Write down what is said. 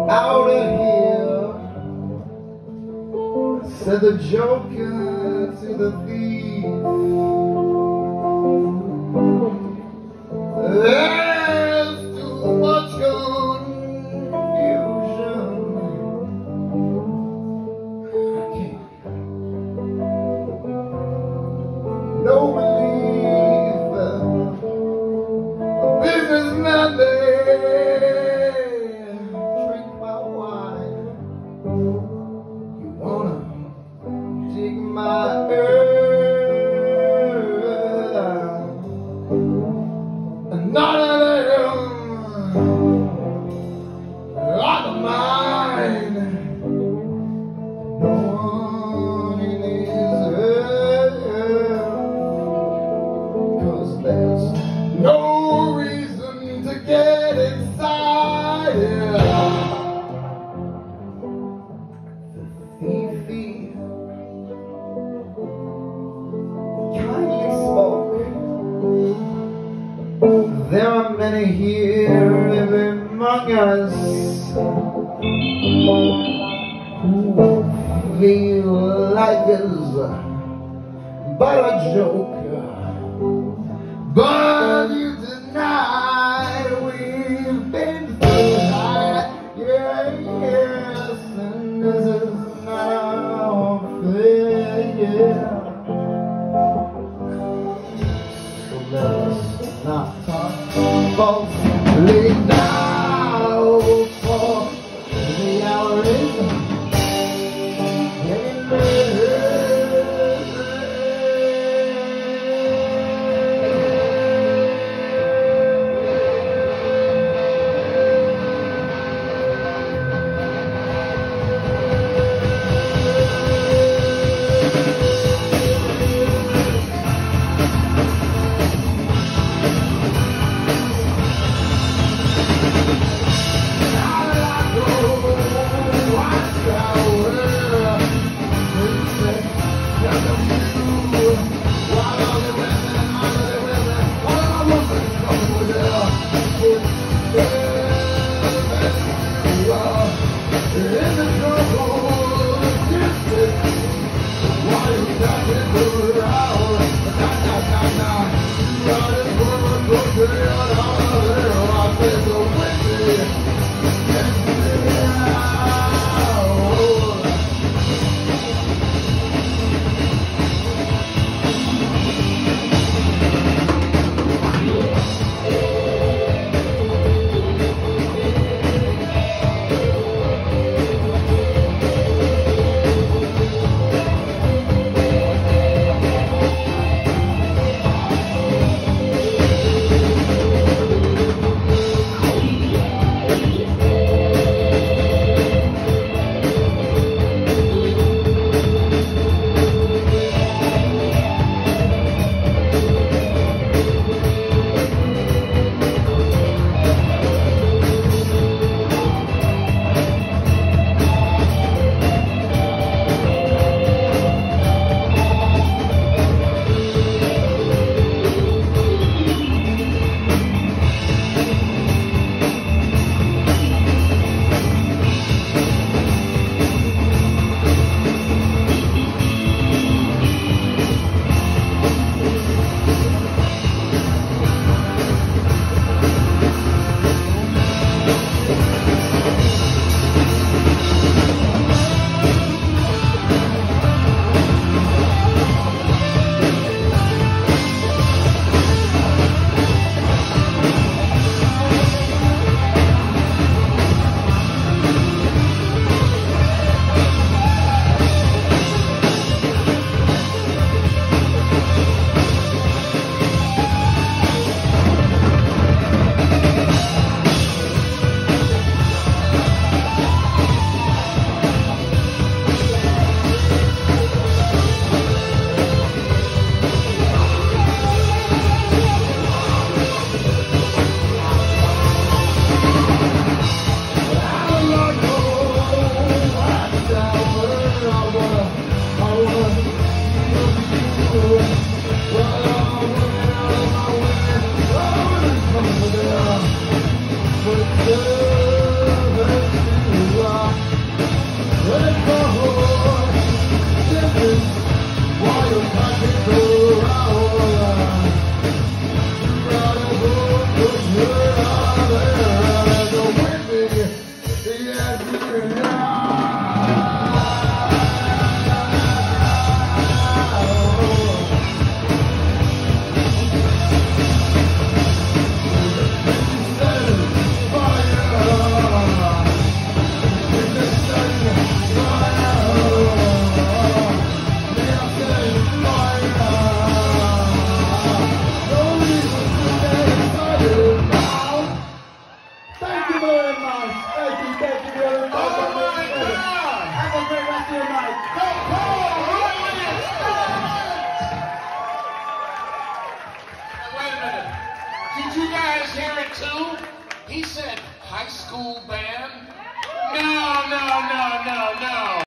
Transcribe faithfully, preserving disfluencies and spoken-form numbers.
out of here, said the joker to the thief. There's too much confusion. I can't. No belief, a businessman there. Drink my wine. You wanna dig my earth? None of them are the mine. No one in his earth, 'cause there's no reason to get excited. The thief kindly spoke. There are many here among us who feel life is but a joke, but you denied we've been through that. Yeah, yes, and this is now fair, yeah. So let us not talk folks, lay now, for the hour is getting late. Yes, yeah. Thank you very much. Thank you, thank you very much. Oh my God! Have a great rest of your night. Go Paul Rutley Experiment! Now wait a minute. Did you guys hear it too? He said high school band? No, no, no, no, no.